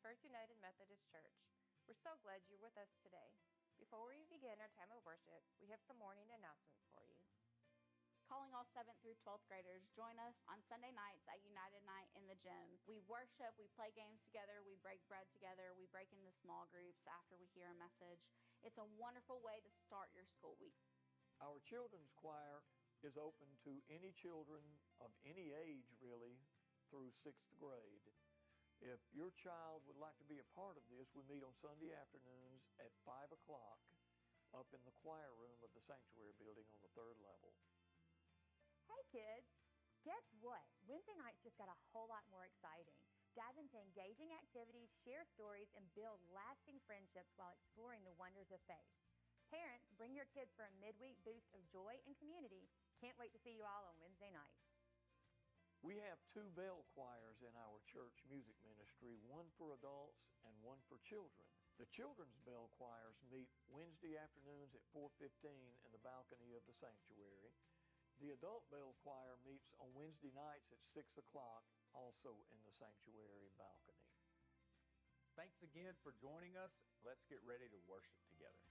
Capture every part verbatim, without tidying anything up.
First United Methodist Church. We're so glad you're with us today. Before we begin our time of worship, we have some morning announcements for you. Calling all seventh through twelfth graders, join us on Sunday nights at United Night in the gym. We worship, we play games together, we break bread together, we break into small groups after we hear a message. It's a wonderful way to start your school week. Our children's choir is open to any children of any age, really, through sixth grade. If your child would like to be a part of this, we meet on Sunday afternoons at five o'clock up in the choir room of the sanctuary building on the third level. Hey kids, guess what? Wednesday nights just got a whole lot more exciting. Dive into engaging activities, share stories, and build lasting friendships while exploring the wonders of faith. Parents, bring your kids for a midweek boost of joy and community. Can't wait to see you all on Wednesday nights. We have two bell choirs in our church music ministry, one for adults and one for children. The children's bell choirs meet Wednesday afternoons at four fifteen in the balcony of the sanctuary. The adult bell choir meets on Wednesday nights at six o'clock, also in the sanctuary balcony. Thanks again for joining us. Let's get ready to worship together.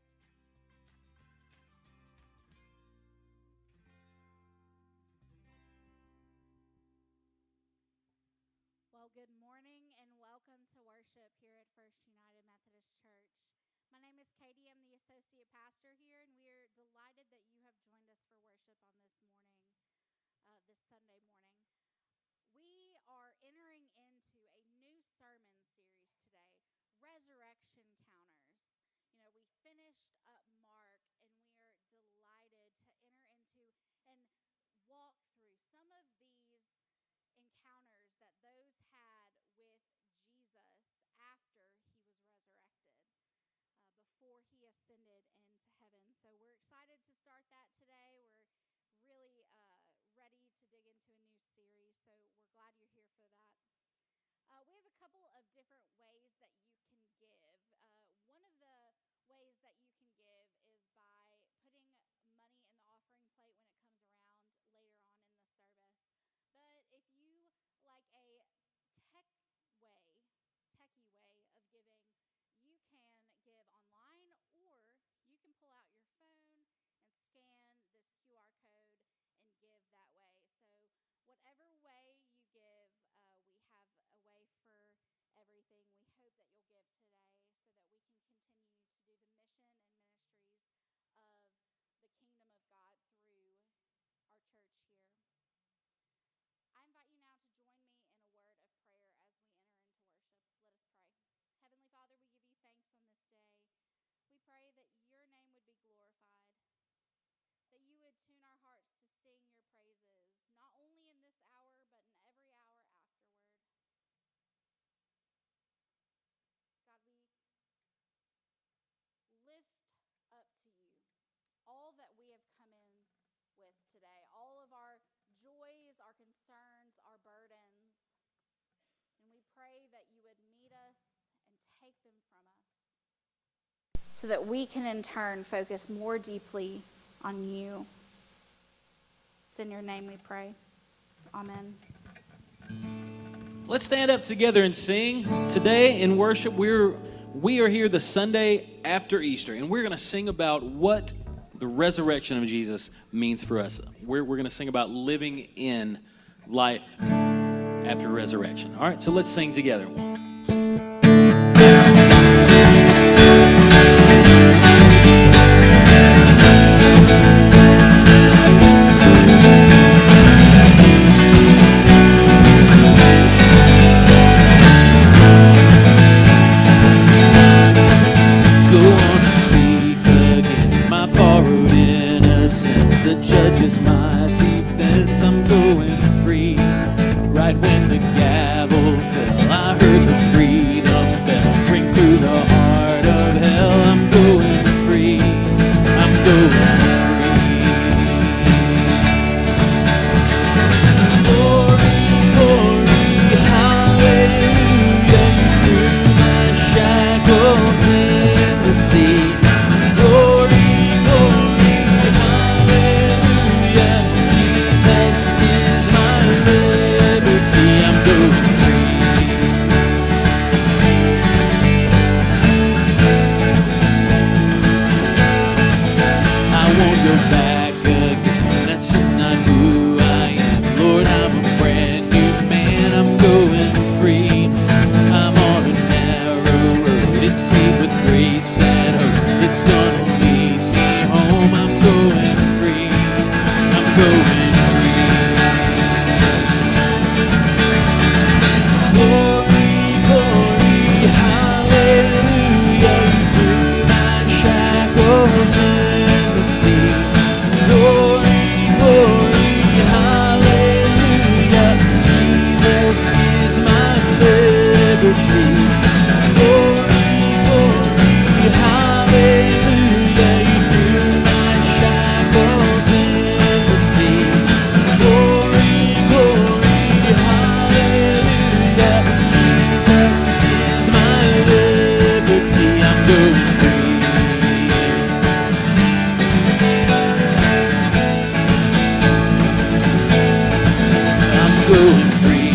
Well, good morning and welcome to worship here at First United Methodist Church. My name is Katie. I'm the associate pastor here, and we are delighted that you have joined us for worship on this morning, uh, this Sunday morning. We are entering into a new sermon series today, Resurrection Counters. You know, we finished up Mark, and we are delighted to enter into and walk through some of these encounters that those had with Jesus after he was resurrected. Uh, before he ascended into heaven. So we're excited to start that today. We're really uh, ready to dig into a new series, so we're glad you're here for that. Uh, we have a couple of different ways that you can give. Uh, one of the ways that you can give is by putting money in the offering plate when it comes around later on in the service. But if you like a tech way, techie way of giving, you can give online, or you can pull out your phone and scan this Q R code and give that way. So whatever way you give, uh, we have a way for everything. We hope that you'll give today so that we can continue to do the mission and ministries of the kingdom of God through our church here. I invite you now to join me in a word of prayer as we enter into worship. Let us pray. Heavenly Father, we give you thanks on this day. We pray that your name would be glorified, that you would tune our hearts to sing your praises, not only in this hour, but in every hour afterward. God, we lift up to you all that we have come in with today, all of our joys, our concerns, our burdens, and we pray that you would meet us and take them from us so that we can in turn focus more deeply on you. It's in your name we pray. Amen. Let's stand up together and sing. Today in worship, we're we are here the Sunday after Easter, and we're going to sing about what the resurrection of Jesus means for us. We're, we're going to sing about living in life after resurrection. All right, so let's sing together. The judge is my defense, I'm going free. Right when the gavel fell, I heard the go back again. That's just not who I am. Lord, I'm a brand new man. I'm going free. I'm on a narrow road. It's paved with grace and hope. It's gonna lead me home. I'm going free. I'm going free. Glory, glory, hallelujah. You threw my shackles in the sea. Glory, glory, hallelujah. Jesus is my liberty. Glory, glory, hallelujah. You threw my shackles in the sea. Glory, glory, hallelujah. Jesus is my liberty. I'm going free. I'm going free.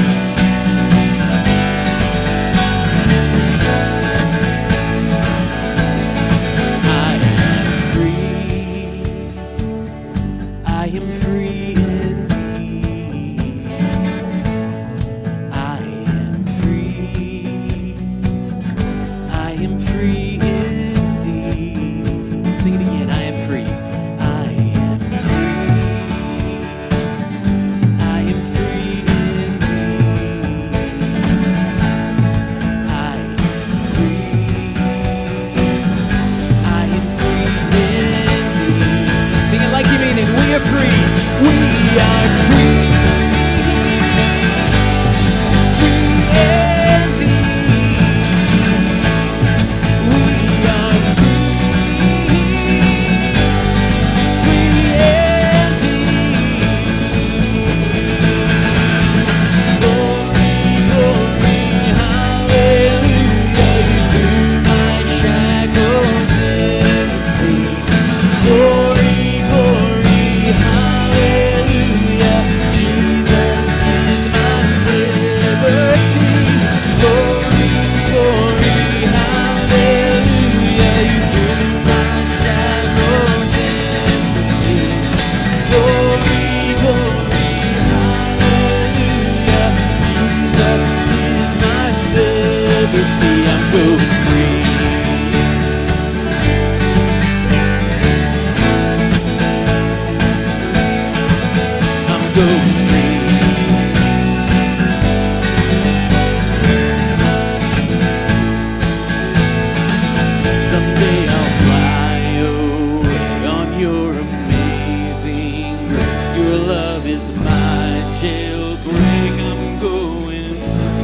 I am free. I am free indeed. I am free. I am free indeed. Sing it again. I am free. I am free. I am free indeed. I am free. I am free indeed. Sing it like you mean it. We are free. We are free. Free indeed. We are free. Free indeed. Glory, glory, hallelujah. You threw my shackles in the sea. Glory, glory, hallelujah. Jesus is my liberty. Glory, glory, hallelujah. You threw my shackles in the sea. Glory, glory, hallelujah. Jesus is my liberty. I'm going free. I'm going free. Someday I'll fly away on your amazing grace. Your love is my jailbreak. I'm going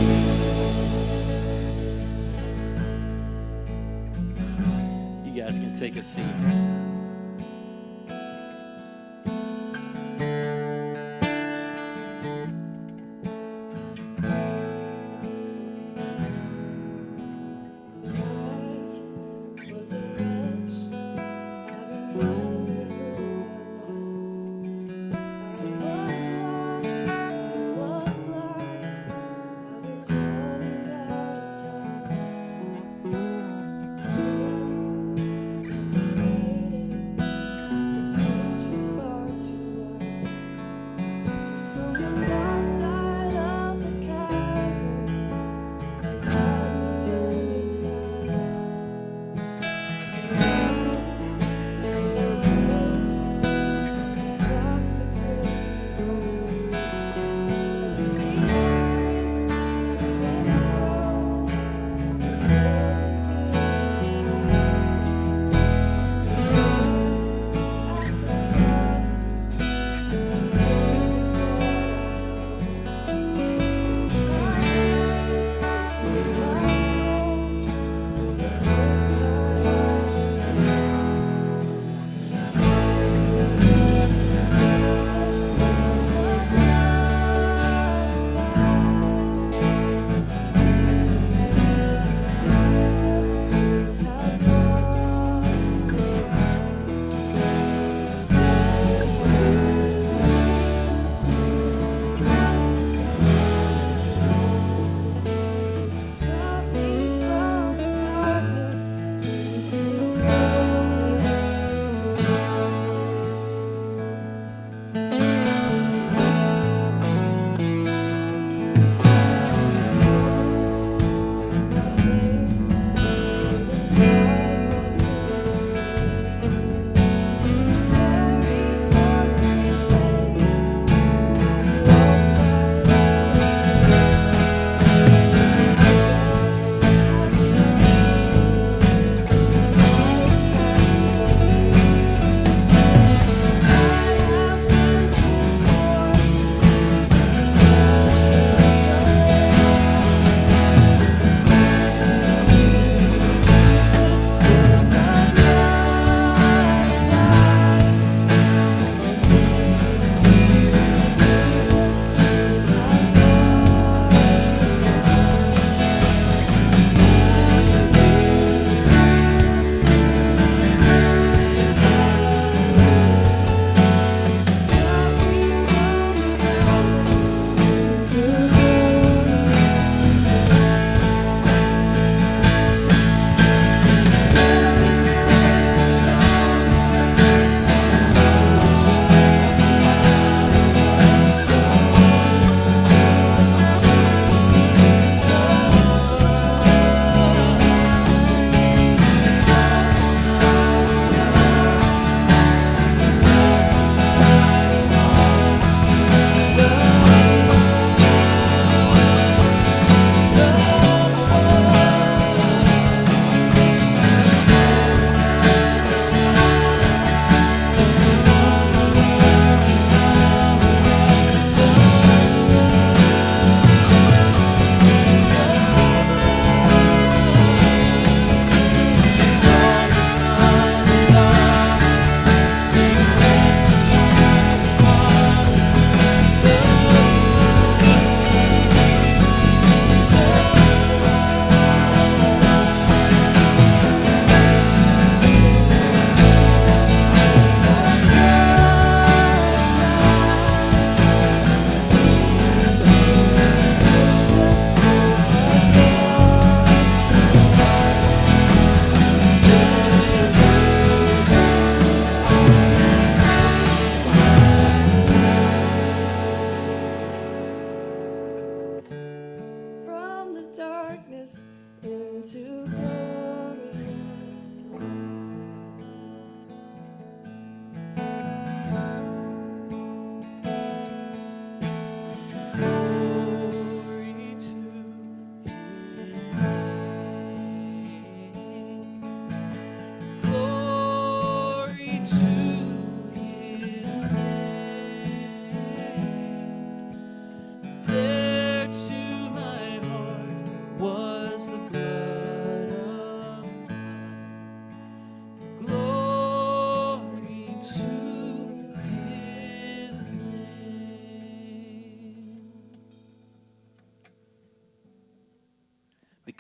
free. You guys can take a seat.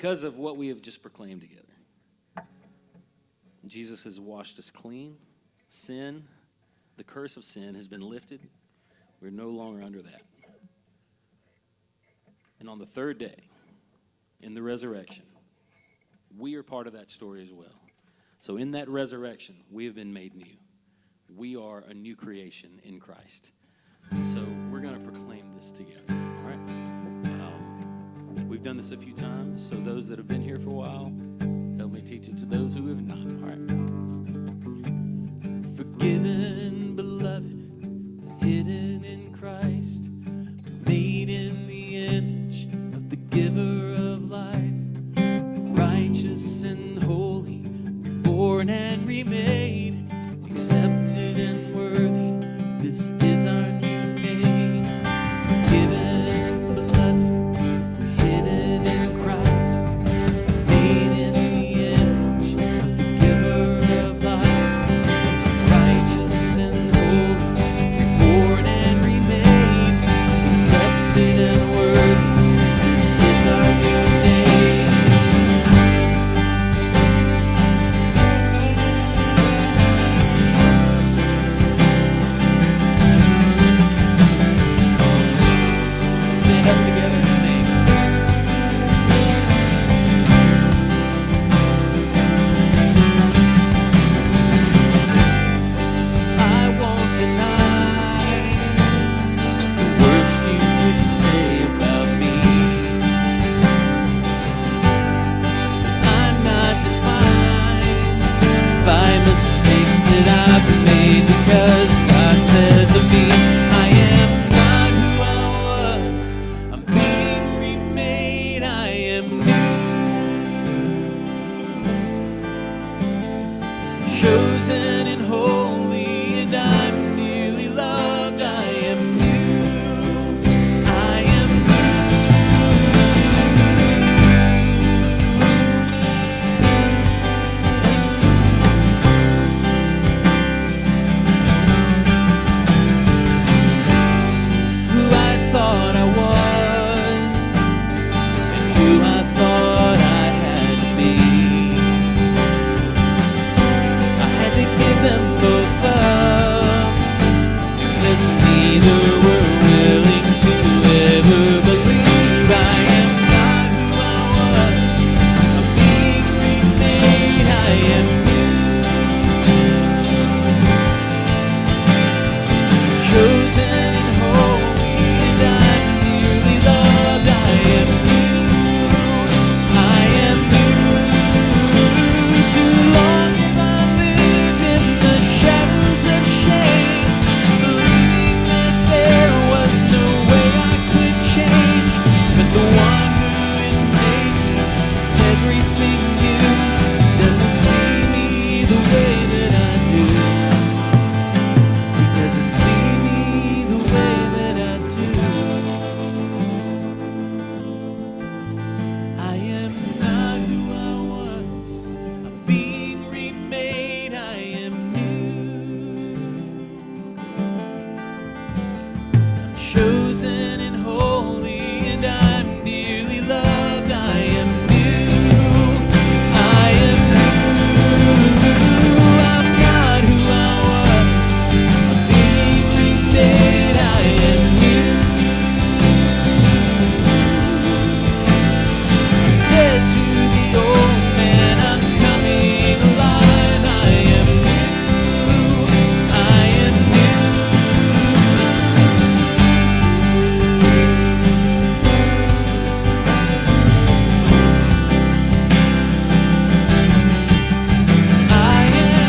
because of what we have just proclaimed together. Jesus has washed us clean. Sin, the curse of sin, has been lifted. We're no longer under that. And on the third day, in the resurrection, we are part of that story as well. So in that resurrection, we have been made new. We are a new creation in Christ. So we're going to proclaim this together. All right? Um, we've done this a few times, so those that have been here for a while, help me teach it to those who have not. All right? Forgiven, beloved, hidden in Christ, made in the image of the giver of life, righteous and holy, born and remade, accepted and worthy, this is our new name. Forgiven, beloved, hidden in Christ, made in the image of the giver of life, righteous and holy, born and remade, accepted and worthy, this is our new name. Stand up together and sing. I won't deny the worst you could say about me. I'm not defined by mistakes that I've made, because God says of me, I am not who I was. I'm being remade. I am new, chosen and holy, and I'm nearly loved. I am new. I am who I thought I was and who I thought I had to be. I had to give them both up, because neither were willing to ever believe. I am not who I was. I'm being remade. I am chosen and holy, and I'm dearly loved. I am new. I am new. Too long have I lived in the shadows of shame, believing that there was no way I could change. But the one who is making everything new doesn't see me the way that I do. He doesn't see me the way that I do. I am not who I was. I'm being remade. I am new. I'm chosen and holy, and I'm dearly loved. I am new. I am new. I'm not who I was. I'm being remade. I am new. Dead to the old man, I'm coming alive. I am new. I am new. I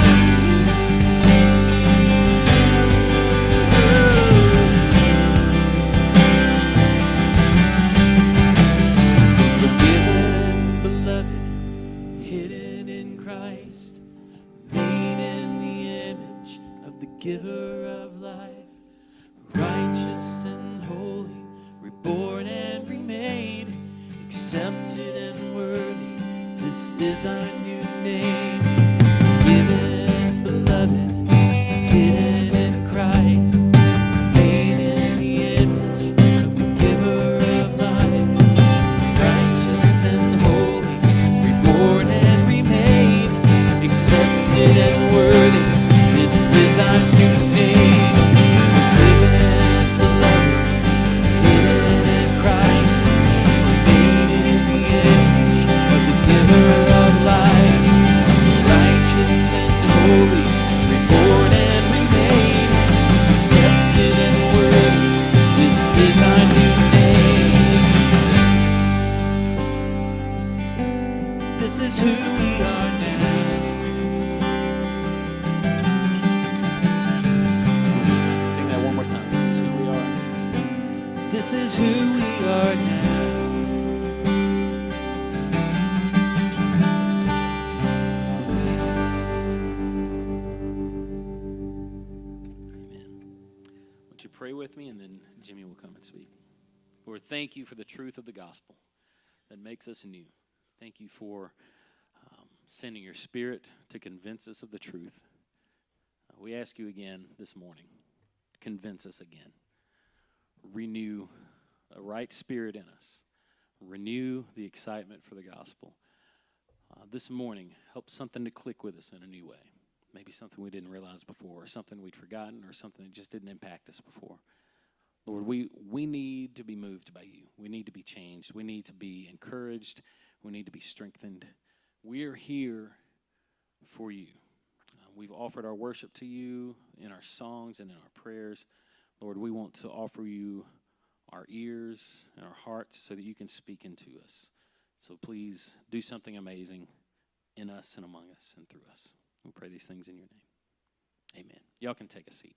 am forgiven, beloved, hidden in Christ, made in the image of the giver of life, righteous and holy, reborn and remade, accepted and worthy, this is our new name. Forgiven, beloved, hidden in Christ, made in the image of the giver of life, righteous and holy, is our new name. Forgiven, beloved, hidden in Christ, made in the image of the giver of life, righteous and holy, reborn and remade, accepted and worthy. This is our new name. This is who we are now. Sing that one more time. This is who we are. This is who we are now. Amen. Would you pray with me, and then Jimmy will come and speak. Lord, thank you for the truth of the gospel that makes us new. Thank you for um, sending your Spirit to convince us of the truth. Uh, we ask you again this morning, convince us again. Renew a right spirit in us. Renew the excitement for the gospel. Uh, this morning, help something to click with us in a new way. Maybe something we didn't realize before, or something we'd forgotten, or something that just didn't impact us before. Lord, we, we need to be moved by you. We need to be changed. We need to be encouraged. We need to be strengthened. We are here for you. Uh, we've offered our worship to you in our songs and in our prayers. Lord, we want to offer you our ears and our hearts so that you can speak into us. So please do something amazing in us and among us and through us. We pray these things in your name. Amen. Y'all can take a seat.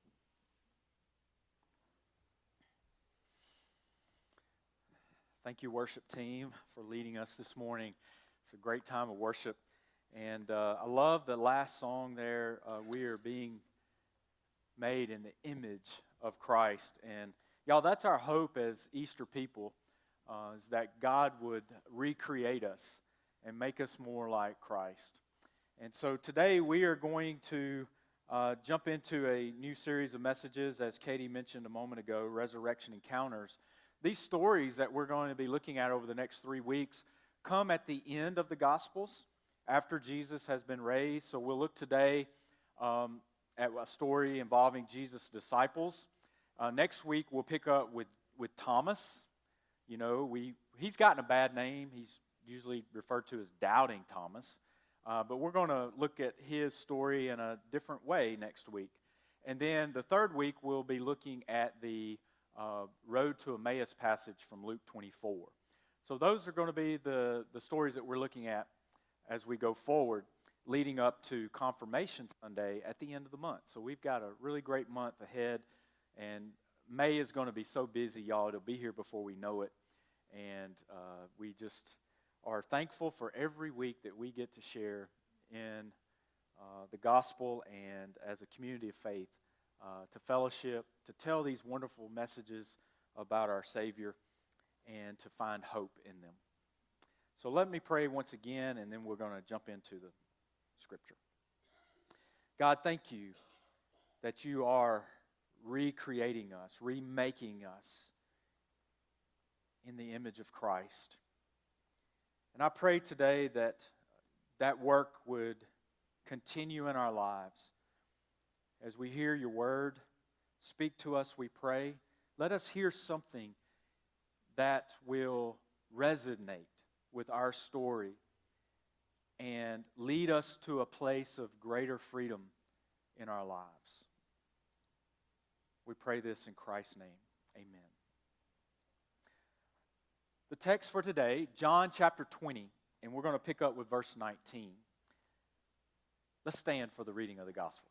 Thank you, worship team, for leading us this morning. It's a great time of worship. And uh, I love the last song there, uh, we are being made in the image of Christ. And y'all, that's our hope as Easter people, uh, is that God would recreate us and make us more like Christ. And so today we are going to uh, jump into a new series of messages, as Katie mentioned a moment ago, Resurrection Encounters. These stories that we're going to be looking at over the next three weeks come at the end of the Gospels, after Jesus has been raised. So we'll look today um, at a story involving Jesus' disciples. Uh, next week we'll pick up with, with Thomas. You know, we he's gotten a bad name. He's usually referred to as Doubting Thomas. Uh, but we're going to look at his story in a different way next week. And then the third week we'll be looking at the Uh, Road to Emmaus passage from Luke twenty-four. So those are going to be the, the stories that we're looking at as we go forward, leading up to Confirmation Sunday at the end of the month. So we've got a really great month ahead, and May is going to be so busy, y'all. It'll be here before we know it. And uh, we just are thankful for every week that we get to share in uh, the gospel and as a community of faith. Uh, to fellowship, to tell these wonderful messages about our Savior, and to find hope in them. So let me pray once again, and then we're going to jump into the Scripture. God, thank you that you are recreating us, remaking us in the image of Christ. And I pray today that that work would continue in our lives. As we hear your word, speak to us, we pray. Let us hear something that will resonate with our story and lead us to a place of greater freedom in our lives. We pray this in Christ's name. Amen. The text for today, John chapter twenty, and we're going to pick up with verse nineteen. Let's stand for the reading of the gospel.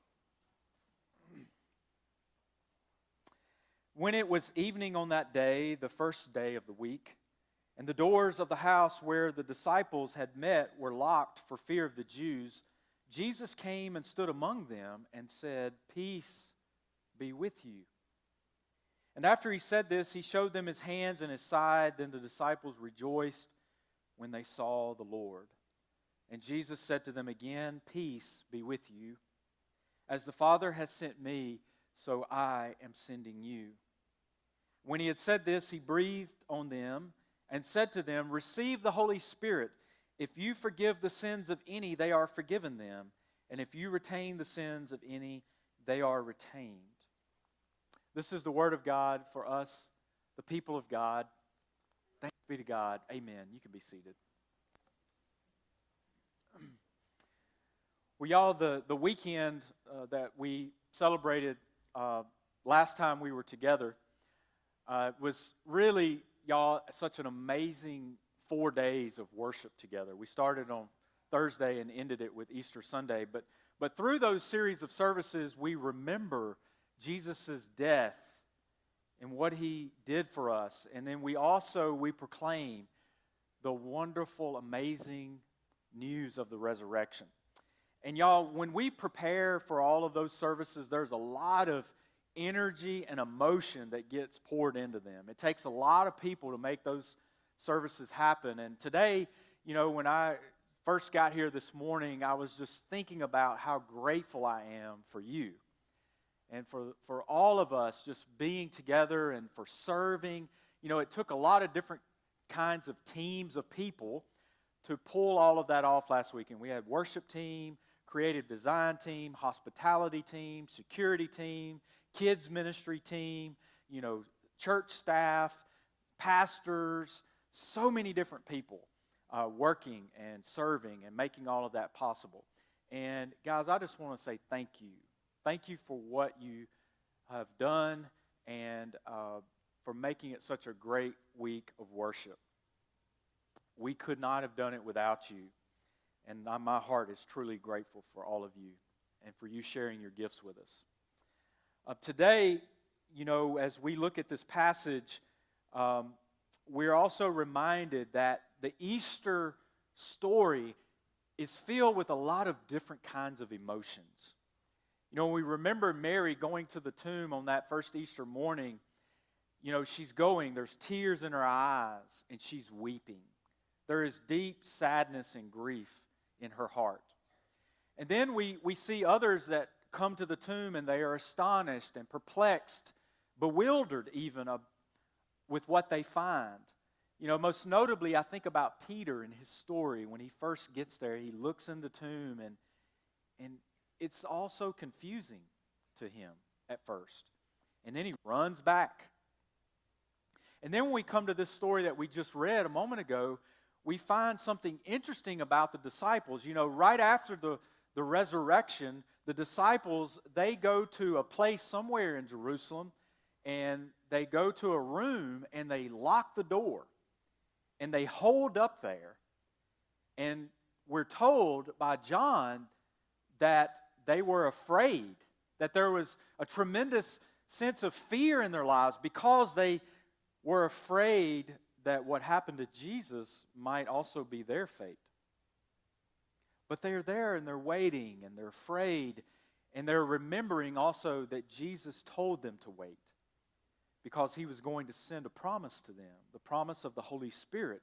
When it was evening on that day, the first day of the week, and the doors of the house where the disciples had met were locked for fear of the Jews, Jesus came and stood among them and said, "Peace be with you." And after he said this, he showed them his hands and his side. Then the disciples rejoiced when they saw the Lord. And Jesus said to them again, "Peace be with you. As the Father has sent me, so I am sending you." When he had said this, he breathed on them and said to them, "Receive the Holy Spirit. If you forgive the sins of any, they are forgiven them. And if you retain the sins of any, they are retained. This is the word of God for us, the people of God. Thanks be to God. Amen. You can be seated. Well, y'all, the, the weekend uh, that we celebrated uh, last time we were together uh, was really, y'all, such an amazing four days of worship together. We started on Thursday and ended it with Easter Sunday. But, but through those series of services, we remember Jesus' death and what He did for us. And then we also, we proclaim the wonderful, amazing news of the resurrection. And y'all, when we prepare for all of those services, there's a lot of energy and emotion that gets poured into them. It takes a lot of people to make those services happen. And today, you know, when I first got here this morning, I was just thinking about how grateful I am for you and for, for all of us just being together and for serving. You know, it took a lot of different kinds of teams of people to pull all of that off last weekend. We had worship team, creative design team, hospitality team, security team, kids ministry team, you know, church staff, pastors, so many different people uh, working and serving and making all of that possible. And guys, I just want to say thank you. Thank you for what you have done and uh, for making it such a great week of worship. We could not have done it without you. And my heart is truly grateful for all of you and for you sharing your gifts with us. Uh, today, you know, as we look at this passage, um, we're also reminded that the Easter story is filled with a lot of different kinds of emotions. You know, when we remember Mary going to the tomb on that first Easter morning, you know, she's going, there's tears in her eyes, and she's weeping. There is deep sadness and grief in her heart. And then we, we see others that come to the tomb and they are astonished and perplexed, bewildered even uh, with what they find. You know, most notably, I think about Peter and his story. When he first gets there, he looks in the tomb and, and it's also confusing to him at first. And then he runs back. And then when we come to this story that we just read a moment ago, we find something interesting about the disciples. You know, right after the, the resurrection, the disciples, they go to a place somewhere in Jerusalem, and they go to a room, and they lock the door, and they hold up there. And we're told by John that they were afraid, that there was a tremendous sense of fear in their lives because they were afraid that what happened to Jesus might also be their fate. But they're there and they're waiting and they're afraid and they're remembering also that Jesus told them to wait because He was going to send a promise to them, the promise of the Holy Spirit.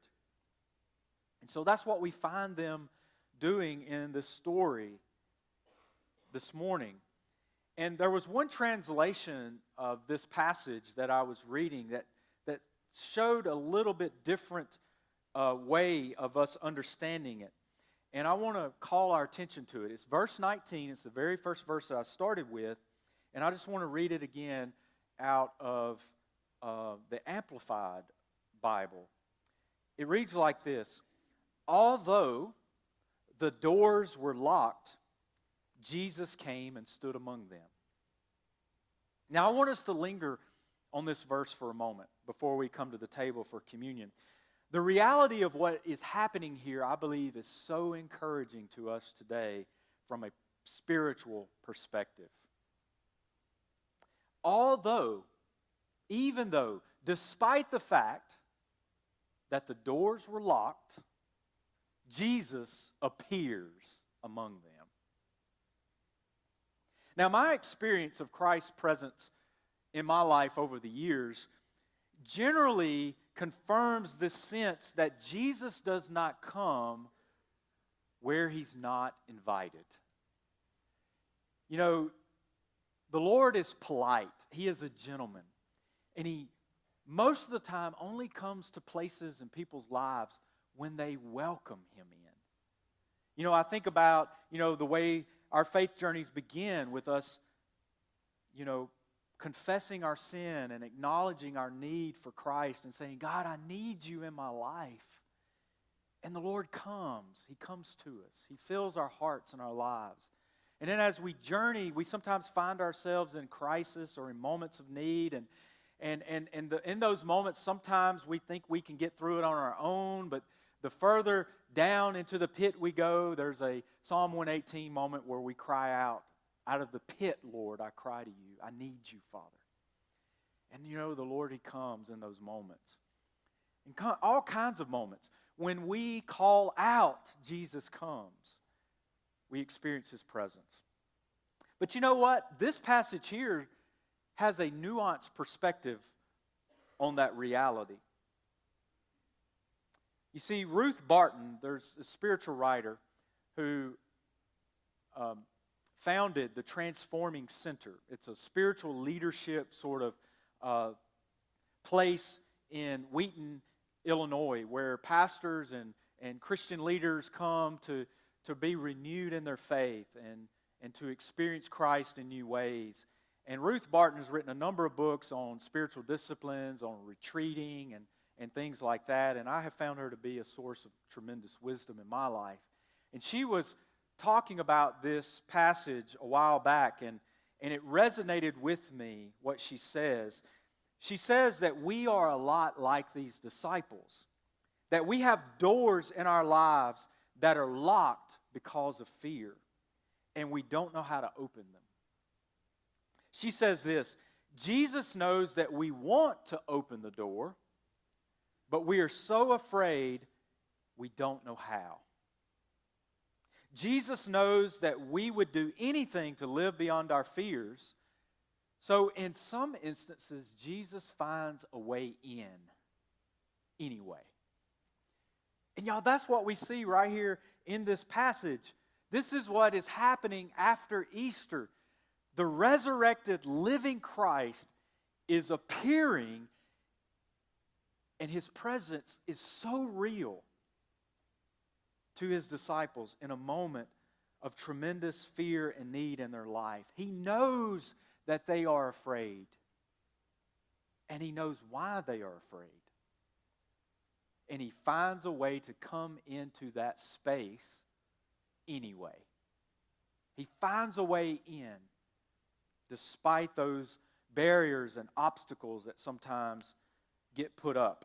And so that's what we find them doing in this story this morning. And there was one translation of this passage that I was reading that showed a little bit different uh, way of us understanding it. And I want to call our attention to it. It's verse nineteen. It's the very first verse that I started with. And I just want to read it again out of uh, the Amplified Bible. It reads like this: although the doors were locked, Jesus came and stood among them. Now I want us to linger on this verse for a moment before we come to the table for communion. The reality of what is happening here, I believe, is so encouraging to us today from a spiritual perspective. Although, even though, despite the fact that the doors were locked, Jesus appears among them. Now, my experience of Christ's presence in my life over the years generally confirms this sense that Jesus does not come where He's not invited. You know, the Lord is polite. He is a gentleman. And He, most of the time, only comes to places in people's lives when they welcome Him in. You know, I think about, you know, the way our faith journeys begin with us you know, confessing our sin and acknowledging our need for Christ and saying, God, I need you in my life. And the Lord comes. He comes to us. He fills our hearts and our lives. And then as we journey, we sometimes find ourselves in crisis or in moments of need. And, and, and, and the, in those moments, sometimes we think we can get through it on our own. But the further down into the pit we go, there's a Psalm one eighteen moment where we cry out, out of the pit, Lord, I cry to you. I need you, Father. And you know, the Lord, He comes in those moments. In all kinds of moments. When we call out, Jesus comes. We experience His presence. But you know what? This passage here has a nuanced perspective on that reality. You see, Ruth Barton, there's a spiritual writer who um, founded the Transforming Center. It's a spiritual leadership sort of uh, place in Wheaton, Illinois, where pastors and, and Christian leaders come to, to be renewed in their faith and, and to experience Christ in new ways. And Ruth Barton has written a number of books on spiritual disciplines, on retreating, and, and things like that. And I have found her to be a source of tremendous wisdom in my life. And she was talking about this passage a while back, and, and it resonated with me, what she says. She says that we are a lot like these disciples, that we have doors in our lives that are locked because of fear, and we don't know how to open them. She says this, Jesus knows that we want to open the door, but we are so afraid we don't know how. Jesus knows that we would do anything to live beyond our fears. So in some instances, Jesus finds a way in anyway. And y'all, that's what we see right here in this passage. This is what is happening after Easter. The resurrected, living Christ is appearing, and His presence is so real to His disciples in a moment of tremendous fear and need in their life. He knows that they are afraid, and He knows why they are afraid. And He finds a way to come into that space anyway. He finds a way in, despite those barriers and obstacles that sometimes get put up.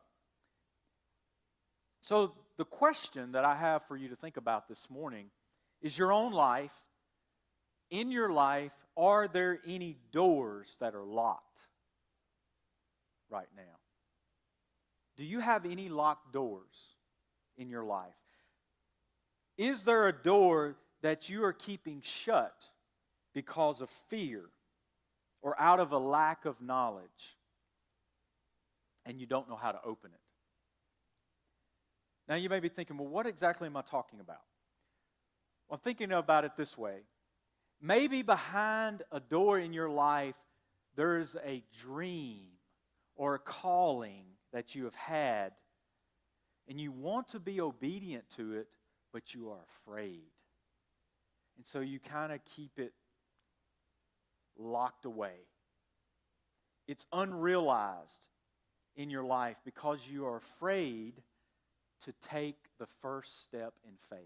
So the question that I have for you to think about this morning is your own life. In your life, are there any doors that are locked right now? Do you have any locked doors in your life? Is there a door that you are keeping shut because of fear or out of a lack of knowledge, and you don't know how to open it? Now you may be thinking, well, what exactly am I talking about? Well, I'm thinking about it this way. Maybe behind a door in your life, there is a dream or a calling that you have had, and you want to be obedient to it, but you are afraid. And so you kind of keep it locked away. It's unrealized in your life because you are afraid to take the first step in faith.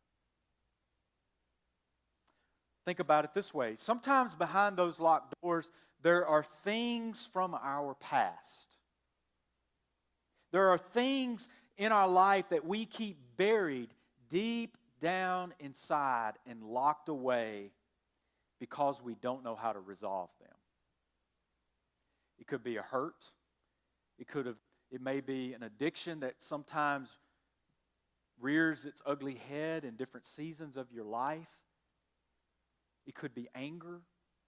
Think about it this way. Sometimes behind those locked doors, there are things from our past. There are things in our life that we keep buried deep down inside and locked away because we don't know how to resolve them. It could be a hurt. It could have, it may be an addiction that sometimes rears its ugly head in different seasons of your life. It could be anger.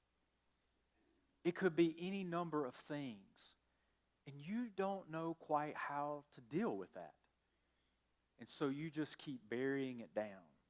It could be any number of things. And you don't know quite how to deal with that. And so you just keep burying it down.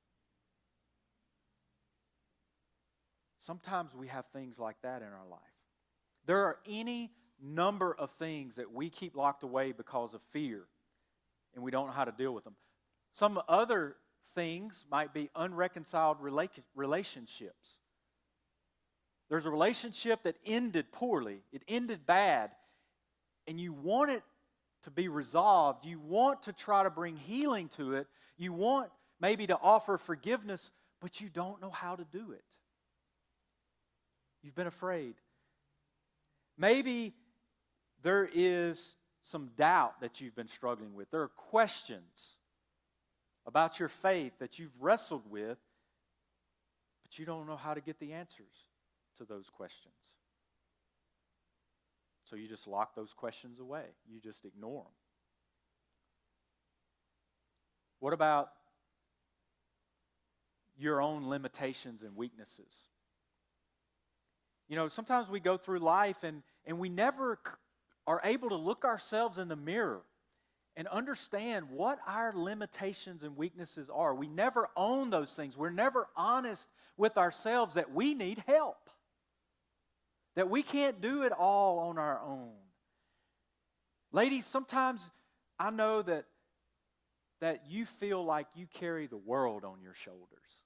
Sometimes we have things like that in our life. There are any number of things that we keep locked away because of fear, and we don't know how to deal with them. Some other things might be unreconciled relationships. There's a relationship that ended poorly. It ended bad. And you want it to be resolved. You want to try to bring healing to it. You want maybe to offer forgiveness, but you don't know how to do it. You've been afraid. Maybe there is some doubt that you've been struggling with. There are questions about your faith that you've wrestled with, but you don't know how to get the answers to those questions. So you just lock those questions away. You just ignore them. What about your own limitations and weaknesses? You know, sometimes we go through life and, and we never are able to look ourselves in the mirror and understand what our limitations and weaknesses are. We never own those things. We're never honest with ourselves that we need help, that we can't do it all on our own. Ladies, sometimes I know that, that you feel like you carry the world on your shoulders.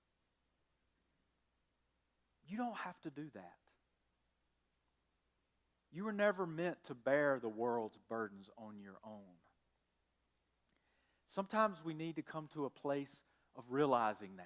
You don't have to do that. You were never meant to bear the world's burdens on your own. Sometimes we need to come to a place of realizing that.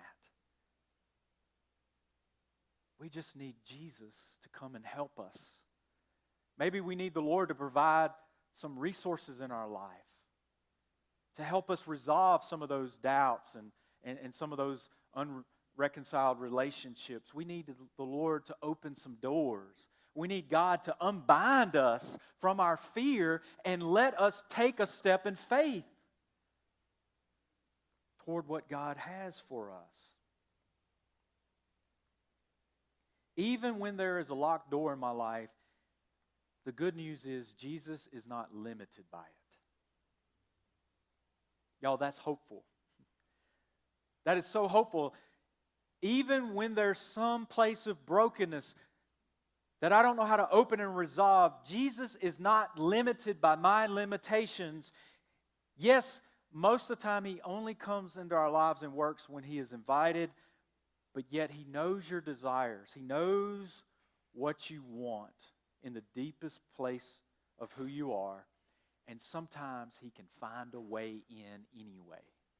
We just need Jesus to come and help us. Maybe we need the Lord to provide some resources in our life to help us resolve some of those doubts and, and, and some of those unreconciled relationships. We need the Lord to open some doors. We need God to unbind us from our fear and let us take a step in faith toward what God has for us. Even when there is a locked door in my life, the good news is Jesus is not limited by it. Y'all, that's hopeful. That is so hopeful. Even when there's some place of brokenness that I don't know how to open and resolve, Jesus is not limited by my limitations. Yes, most of the time He only comes into our lives and works when He is invited, but yet He knows your desires. He knows what you want in the deepest place of who you are, and sometimes He can find a way in anyway.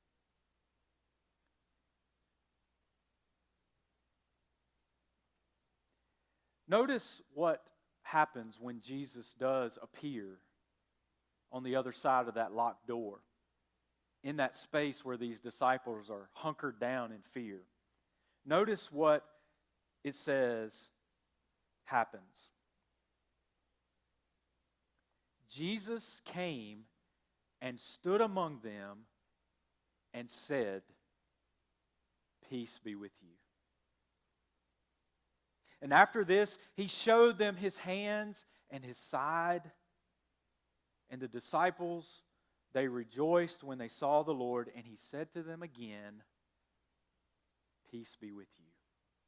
Notice what happens when Jesus does appear on the other side of that locked door, in that space where these disciples are hunkered down in fear. Notice what it says happens. Jesus came and stood among them and said, "Peace be with you." And after this, He showed them His hands and His side. And the disciples, they rejoiced when they saw the Lord. And He said to them again, "Peace be with you."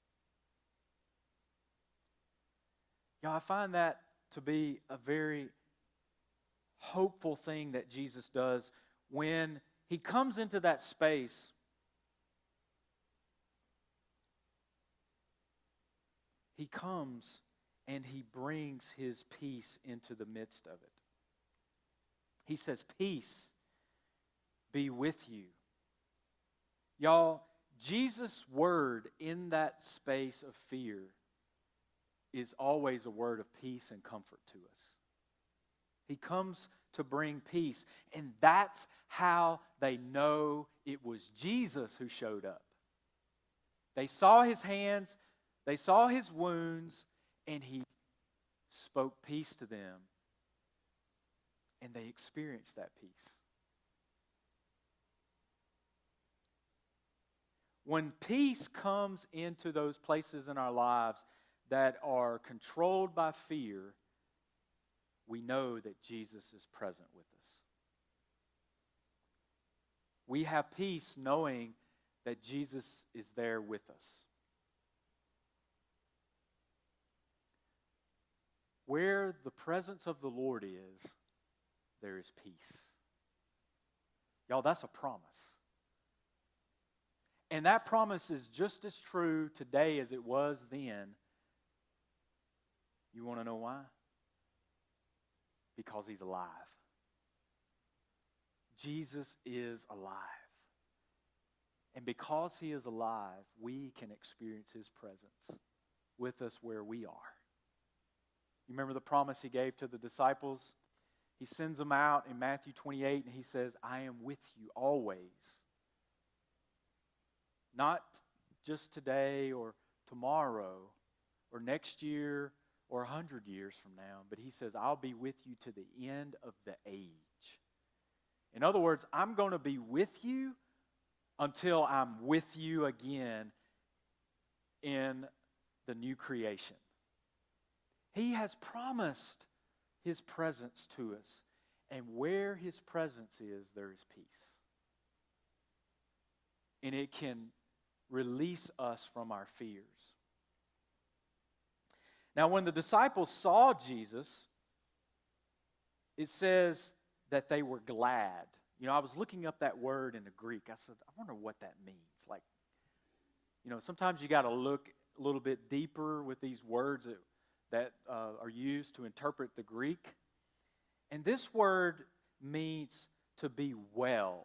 Y'all, I find that to be a very hopeful thing that Jesus does when He comes into that space. He comes and He brings His peace into the midst of it. He says, "Peace be with you." Y'all, Jesus' word in that space of fear is always a word of peace and comfort to us. He comes to bring peace, and that's how they know it was Jesus who showed up. They saw His hands, they saw His wounds, and He spoke peace to them, and they experienced that peace. When peace comes into those places in our lives that are controlled by fear, we know that Jesus is present with us. We have peace knowing that Jesus is there with us. Where the presence of the Lord is, there is peace. Y'all, that's a promise. And that promise is just as true today as it was then. You want to know why? Because He's alive. Jesus is alive. And because He is alive, we can experience His presence with us where we are. You remember the promise He gave to the disciples? He sends them out in Matthew twenty-eight and He says, I am with you always. Not just today or tomorrow or next year or a hundred years from now, but He says, I'll be with you to the end of the age. In other words, I'm going to be with you until I'm with you again in the new creation. He has promised His presence to us. And where His presence is, there is peace. And it can release us from our fears. Now, when the disciples saw Jesus, it says that they were glad. You know, I was looking up that word in the Greek. I said, I wonder what that means. Like, you know, sometimes you got to look a little bit deeper with these words that, that uh, are used to interpret the Greek. And this word means to be well.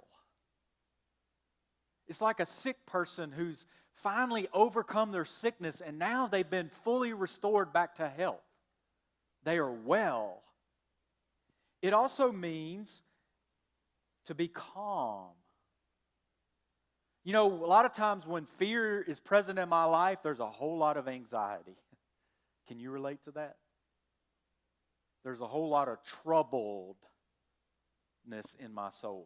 It's like a sick person who's finally overcome their sickness and now they've been fully restored back to health. They are well. It also means to be calm. You know, a lot of times when fear is present in my life, there's a whole lot of anxiety. Can you relate to that? There's a whole lot of troubledness in my soul.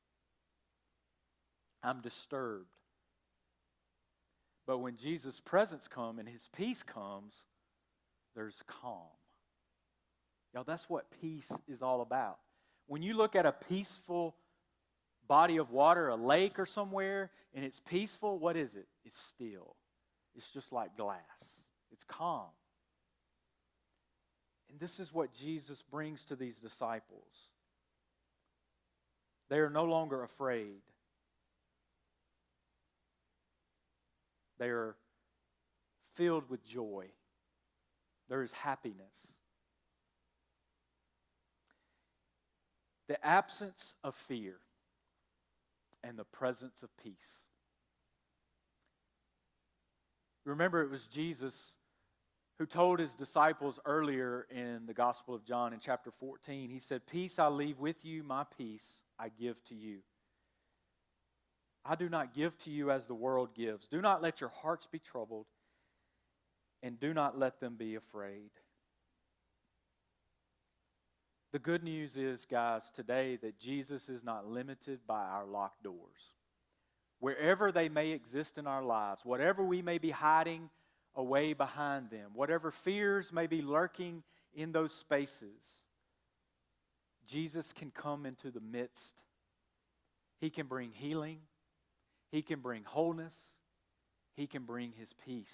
I'm disturbed. But when Jesus' presence comes and His peace comes, there's calm. Y'all, that's what peace is all about. When you look at a peaceful body of water, a lake or somewhere, and it's peaceful, what is it? It's still. It's just like glass. It's calm. And this is what Jesus brings to these disciples. They are no longer afraid. They are filled with joy. There is happiness. The absence of fear and the presence of peace. Remember, it was Jesus who told His disciples earlier in the Gospel of John in chapter fourteen, He said, peace I leave with you, my peace I give to you. I do not give to you as the world gives. Do not let your hearts be troubled, and do not let them be afraid. The good news is, guys, today that Jesus is not limited by our locked doors. Wherever they may exist in our lives, whatever we may be hiding away behind them, whatever fears may be lurking in those spaces, Jesus can come into the midst. He can bring healing. He can bring wholeness. He can bring His peace.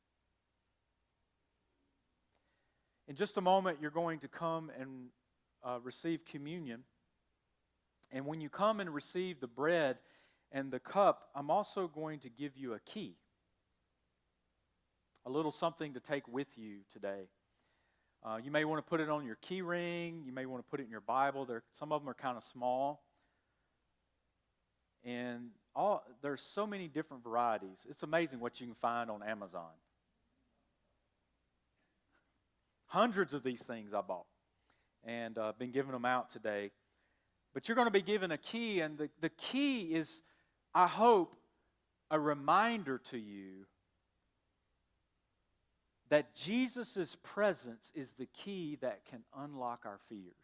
In just a moment, you're going to come and uh, receive communion. And when you come and receive the bread and the cup, I'm also going to give you a key. A little something to take with you today. Uh, you may want to put it on your key ring. You may want to put it in your Bible. There, some of them are kind of small. And all there's so many different varieties. It's amazing what you can find on Amazon. Hundreds of these things I bought. And I've uh, been giving them out today. But you're going to be given a key. And the, the key is, I hope, a reminder to you that Jesus' presence is the key that can unlock our fears.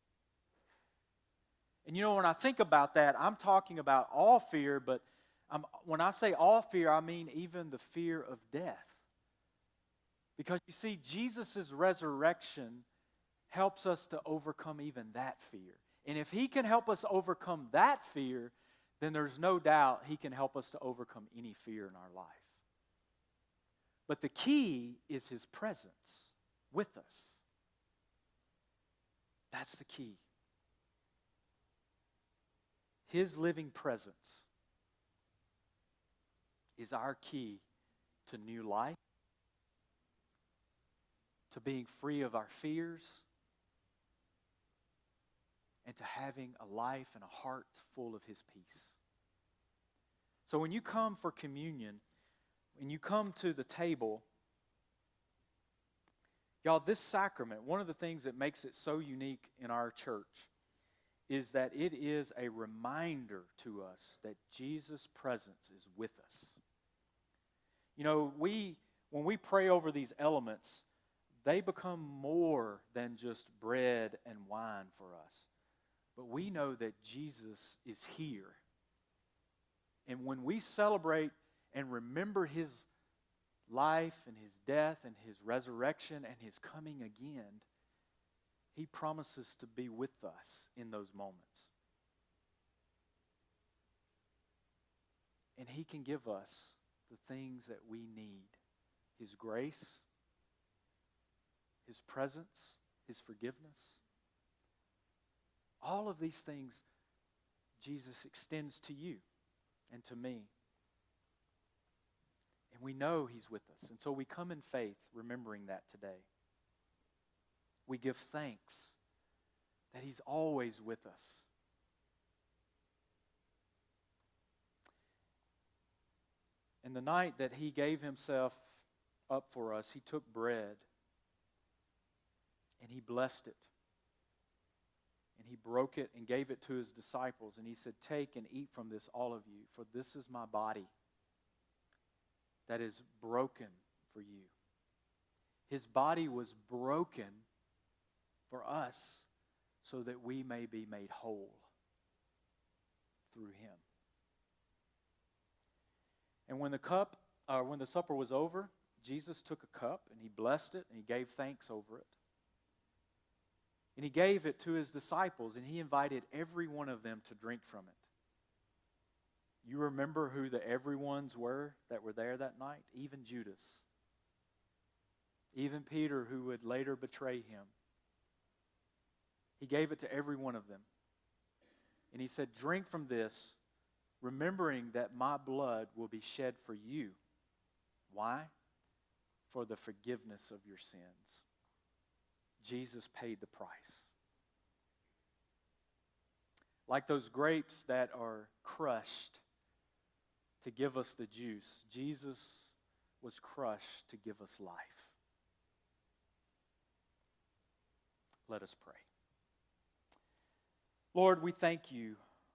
And you know, when I think about that, I'm talking about all fear, but I'm, when I say all fear, I mean even the fear of death. Because you see, Jesus' resurrection helps us to overcome even that fear. And if He can help us overcome that fear, then there's no doubt He can help us to overcome any fear in our life. But the key is His presence with us. That's the key. His living presence is our key to new life, to being free of our fears, and to having a life and a heart full of His peace. So when you come for communion, when you come to the table, y'all, this sacrament, one of the things that makes it so unique in our church is that it is a reminder to us that Jesus' presence is with us. You know, we when we pray over these elements, they become more than just bread and wine for us. But we know that Jesus is here. And when we celebrate and remember His life and His death and His resurrection and His coming again, He promises to be with us in those moments. And He can give us the things that we need. His grace, His presence, His forgiveness. All of these things Jesus extends to you and to me. And we know He's with us. And so we come in faith remembering that today. We give thanks that He's always with us. And the night that He gave Himself up for us, He took bread and He blessed it. And He broke it and gave it to His disciples. And He said, "Take and eat from this, all of you, for this is my body that is broken for you." His body was broken for us so that we may be made whole through Him. And when the cup, uh, when the supper was over, Jesus took a cup and He blessed it and He gave thanks over it. And He gave it to His disciples and He invited every one of them to drink from it. You remember who the everyones were that were there that night? Even Judas. Even Peter, who would later betray Him. He gave it to every one of them. And He said, "Drink from this, remembering that my blood will be shed for you." Why? For the forgiveness of your sins. Jesus paid the price. Like those grapes that are crushed to give us the juice, Jesus was crushed to give us life. Let us pray. Lord, we thank You.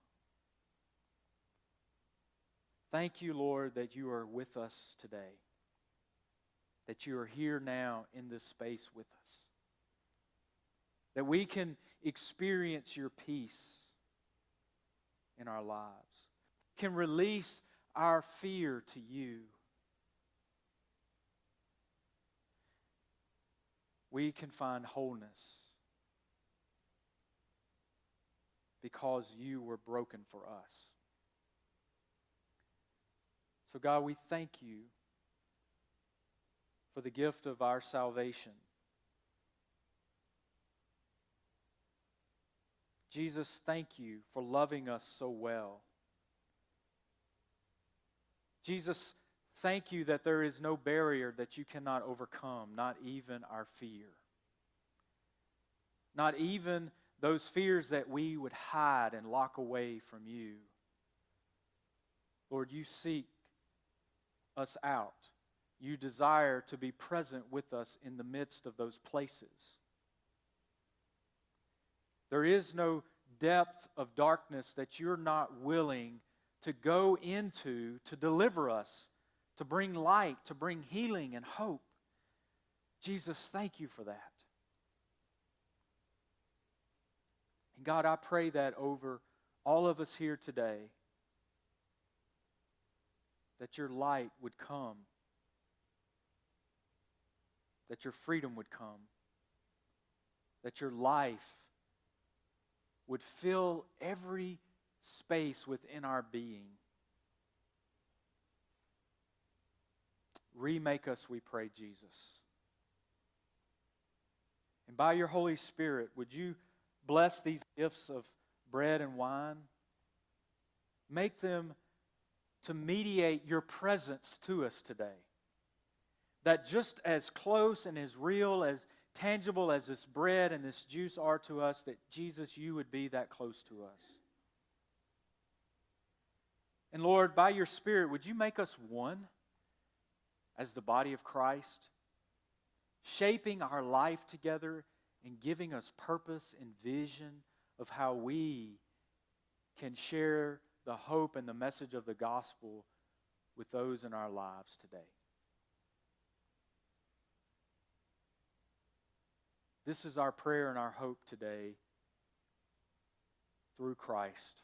Thank You, Lord, that You are with us today. That You are here now in this space with us. That we can experience Your peace in our lives. Can release our fear to You. We can find wholeness because You were broken for us. So God, we thank You for the gift of our salvation. Jesus, thank You for loving us so well. Jesus, thank You that there is no barrier that You cannot overcome, not even our fear. Not even those fears that we would hide and lock away from You. Lord, You seek us out. You desire to be present with us in the midst of those places. There is no depth of darkness that You're not willing to go into to deliver us, to bring light, to bring healing and hope. Jesus, thank You for that. And God, I pray that over all of us here today, that Your light would come, that Your freedom would come, that Your life would fill every space within our being. Remake us, we pray, Jesus. And by Your Holy Spirit, would You bless these gifts of bread and wine? Make them to mediate Your presence to us today. that just as close and as real, as tangible as this bread and this juice are to us, that Jesus, you would be that close to us. And Lord, by your Spirit, would you make us one as the body of Christ, shaping our life together and giving us purpose and vision of how we can share the hope and the message of the gospel with those in our lives today. This is our prayer and our hope today through Christ.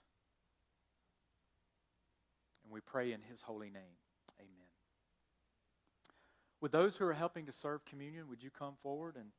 And we pray in His holy name. Amen. With those who are helping to serve communion, would you come forward and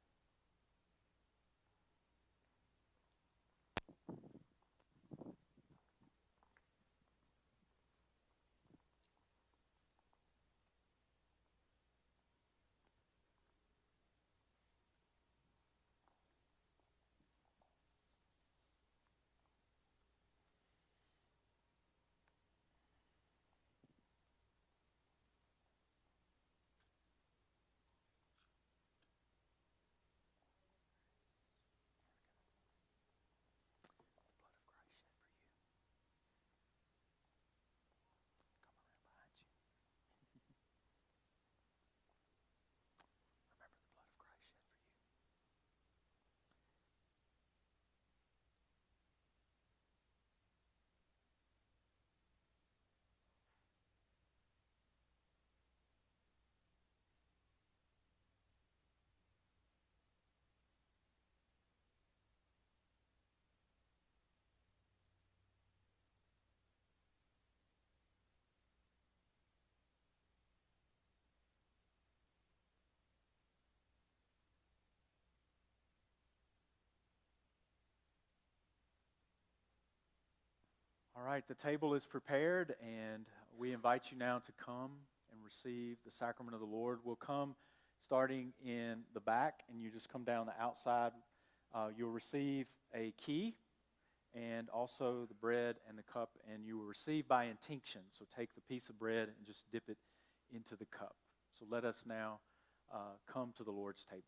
All right, the table is prepared, and we invite you now to come and receive the sacrament of the Lord. We'll come starting in the back, and you just come down the outside. Uh, you'll receive a key and also the bread and the cup, and you will receive by intinction. So take the piece of bread and just dip it into the cup. So let us now uh, come to the Lord's table.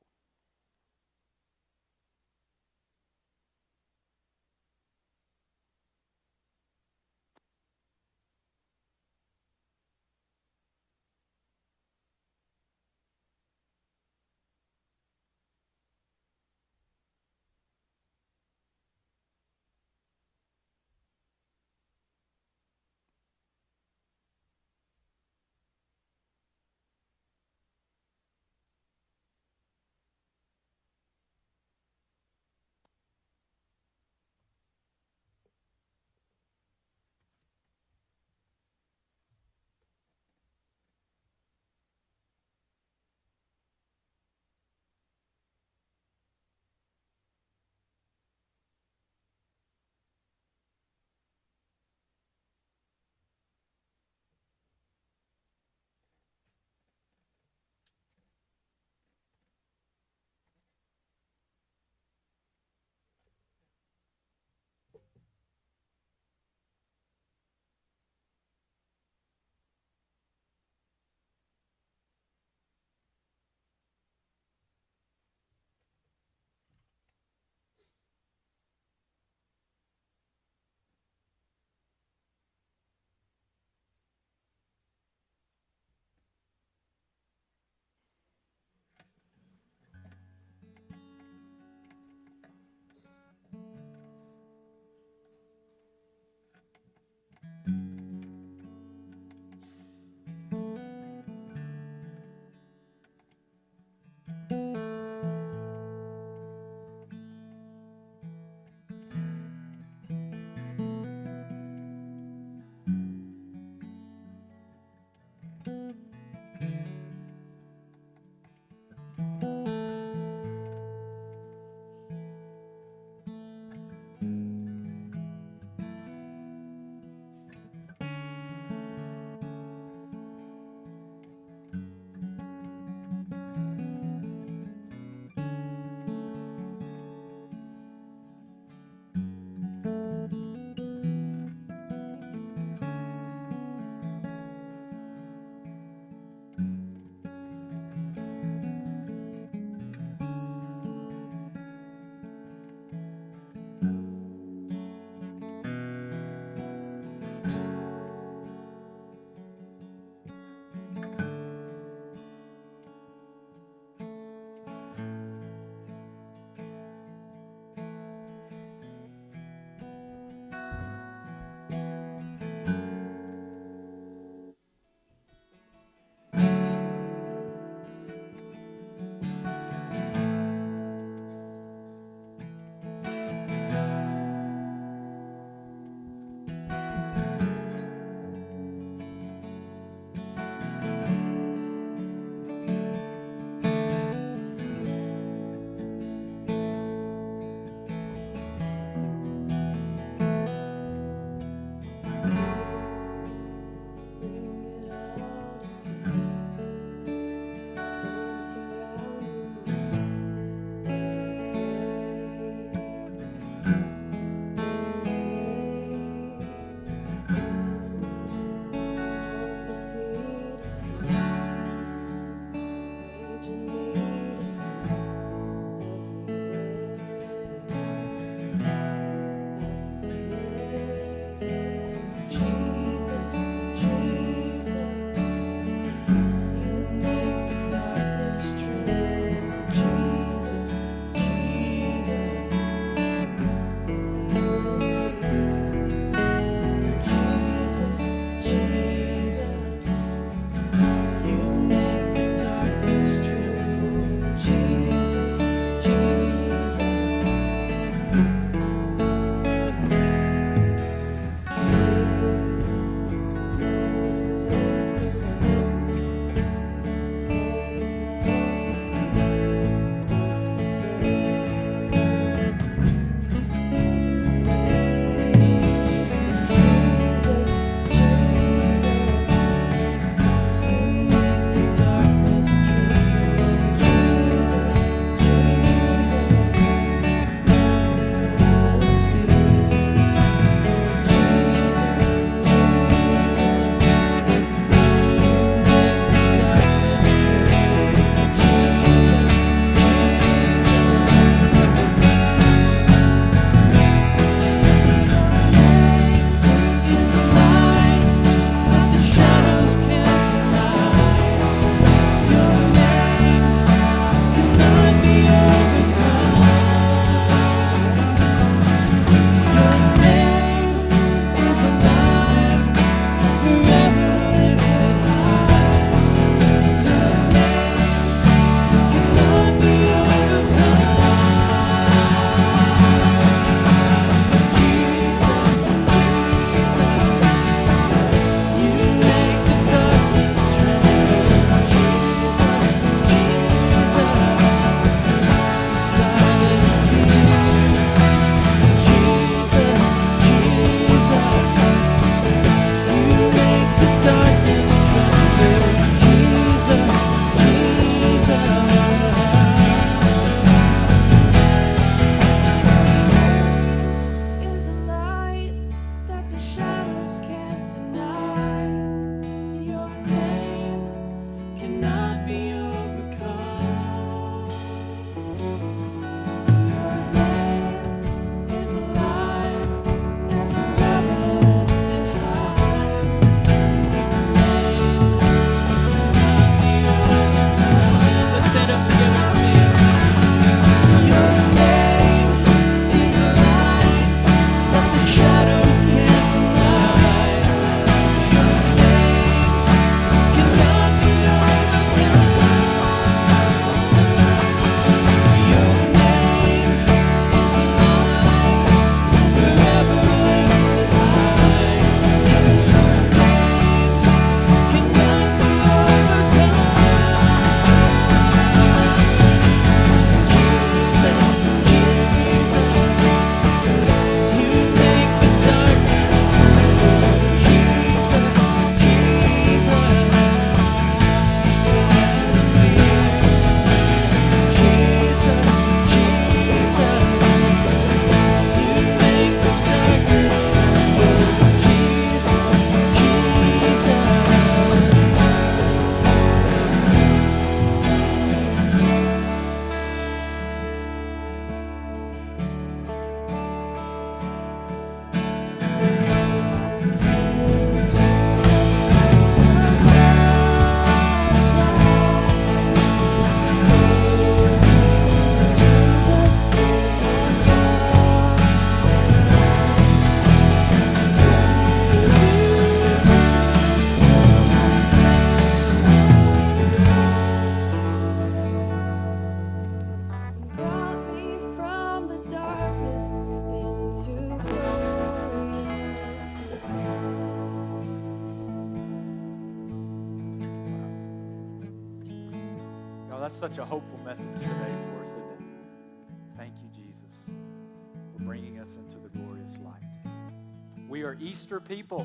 That's such a hopeful message today for us, isn't it? Thank you, Jesus, for bringing us into the glorious light. We are Easter people.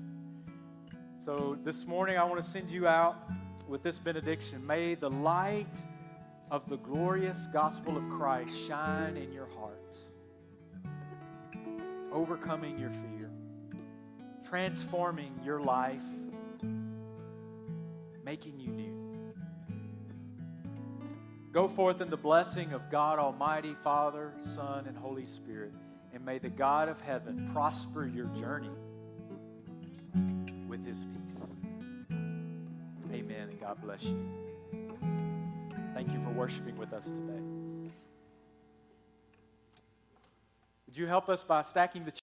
So this morning I want to send you out with this benediction. May the light of the glorious gospel of Christ shine in your hearts, overcoming your fear, transforming your life, making you new. Go forth in the blessing of God Almighty, Father, Son, and Holy Spirit, and may the God of heaven prosper your journey with His peace. Amen, and God bless you. Thank you for worshiping with us today. Would you help us by stacking the